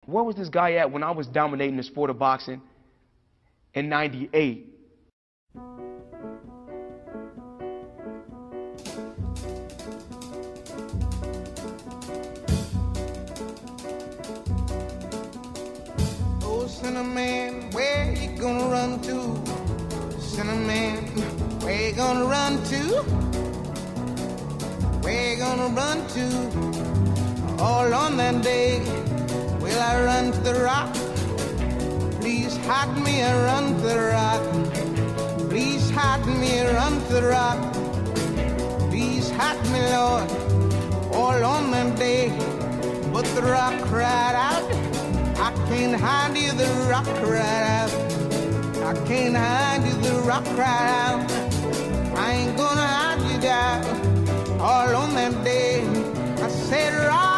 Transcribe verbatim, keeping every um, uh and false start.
Where was this guy at when I was dominating the sport of boxing in ninety-eight? Oh, Cinnamon, where you gonna run to? Cinnamon, where you gonna run to? Where you gonna run to? All on that day, will I run to the rock? Please hide me and run to the rock. Please hide me and run to the rock. Please hide me, Lord, all on that day. But the rock cried out, I can't hide you, the rock cried out. I can't hide you, the rock cried out. I ain't gonna hide you down. All on that day, I said, rock.